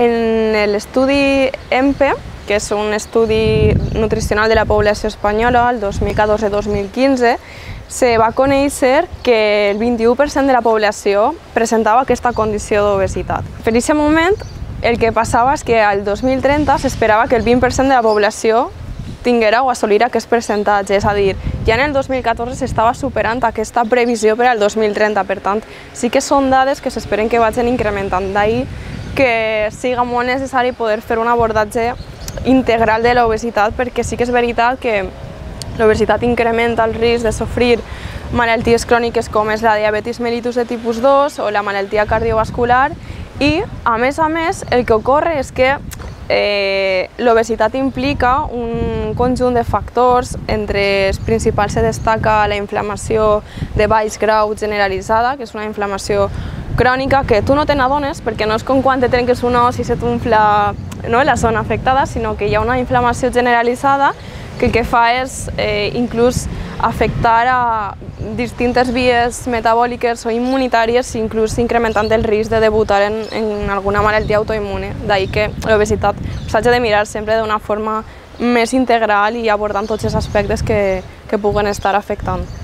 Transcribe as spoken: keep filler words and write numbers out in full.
En l'estudi EMPE, que és un estudi nutricional de la població espanyola, el dos mil catorze dos mil quinze, se va conèixer que el vint-i-u per cent de la població presentava aquesta condició d'obesitat. Per aquest moment, el que passava és que al dos mil trenta s'esperava que el vint per cent de la població tinguera o assolira aquest percentatge, és a dir, ja en el dos mil catorze s'estava superant aquesta previsió per al dos mil trenta, per tant, sí que són dades que s'esperen que vagin incrementant, d'ahir que siga molt necessari poder fer un abordatge integral de l'obesitat, perquè sí que és veritat que l'obesitat incrementa el risc de sofrir malalties cròniques com és la diabetis mellitus de tipus dos o la malaltia cardiovascular i, a més a més, el que ocorre és que eh, l'obesitat implica un conjunt de factors, entre els principals se destaca la inflamació de baix grau generalitzada, que és una inflamació crònica que tu no te n'adones perquè no és com quan te trenques un os i se t'unfla la zona afectada, sinó que hi ha una inflamació generalitzada que el que fa és eh, inclús afectar a distintes vies metabòliques o immunitàries, inclús incrementant el risc de debutar en, en alguna malaltia autoimmune. D'ahir que l'obesitat s'ha de mirar sempre d'una forma més integral i abordant tots els aspectes que, que puguen estar afectant.